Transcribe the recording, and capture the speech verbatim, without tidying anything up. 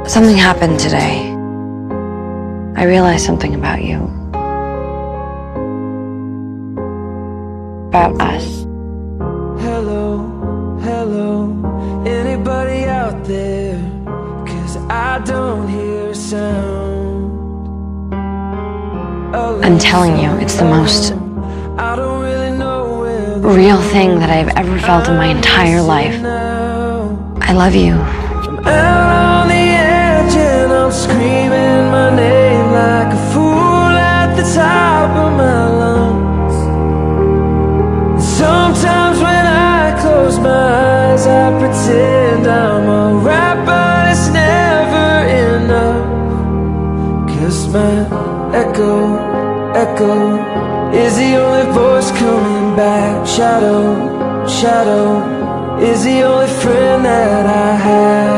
Something happened today. I realized something about you. About us. Hello, hello, anybody out there? 'Cause I don't hear a sound. I'm telling you, it's the most I don't really know where real thing that I've ever felt in my entire life. I love you. I'm out on the edge and I'm screaming my name like a fool at the top of my lungs. Sometimes when I close my eyes I pretend I'm alright, but it's never enough. 'Cause my echo, echo is the only voice coming back. Shadow, shadow is the only friend that I have.